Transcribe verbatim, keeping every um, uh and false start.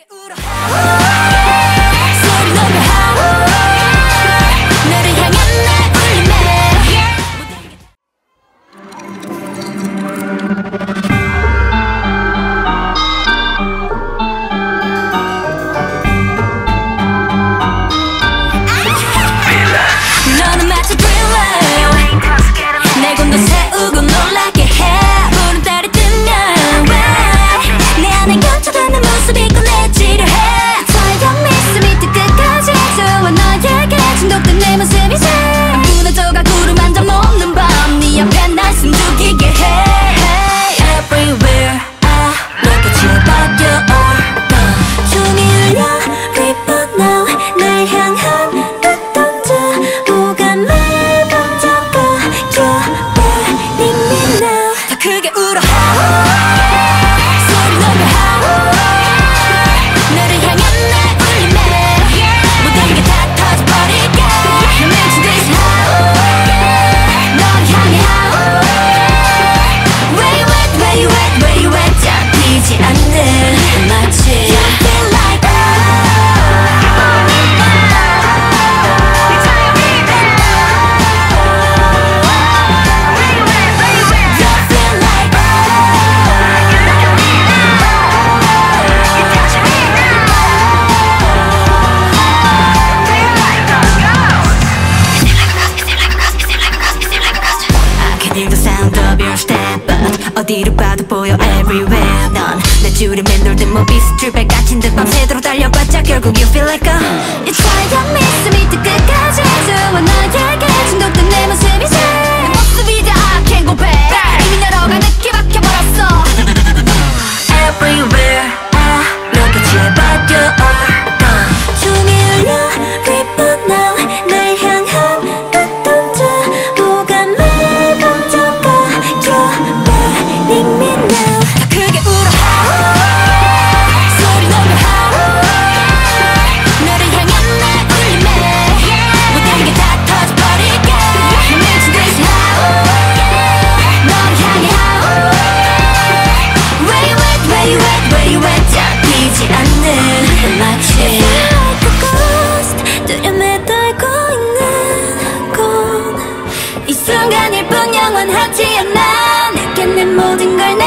울어 소리 너무 하고 너를 향한 내 울림에 너는 마치 thriller 내 곤도 세우고 놀라게 해 보름달이 뜨면 왜 내 안에 감춰두는 모습이 꺼내지려 해 설령 미스미 끝까지 좋아 너에게 중독된 내 모습이지 무너져가 구름 한 점 없는 밤 네 앞에 날 숨죽이게 해 Everywhere I look at you but you're all gone 종이 울려 Ripple now 날 향한 어떤 저 오감을 번쩍거 You're burning me now 더 크게 울어 소리 너무 하고 너를 향한 내 울림에 모든 게 다 터져버릴게 미친 듯이 하고 널 향해 하고 Where you at, where you at, where you at 잡히지 않는 마치 You feel like the sound of your step but 어디로 봐도 보여 everywhere 넌 내 줄에 맴돌듯 뭐 비스트백 갇힌 듯 밤새도록 달려봤자 결국 you feel like a You try to miss me 끝까지 좋아 너에게 중독된 내 모습이지 내 모습이자 I can't go back 이미 내려가 늦게 박혀버렸어 Everywhere I look at you but you're all gone 종이 울려 Ripple now 날 향한 어떤 저 오감을 Burning me now 더 크게 울어 소리 너무 하고 너를 향한 내 울림에 모든 게 다 터져버릴게 미친 듯이 하고 널 향해 하고 Where you at, where you at, where you at 잡히지 않는 마치 Like a ghost 두려움에 떨고 있는 곳 이 순간일 뿐 영원하지 않아 내게 내 모든 걸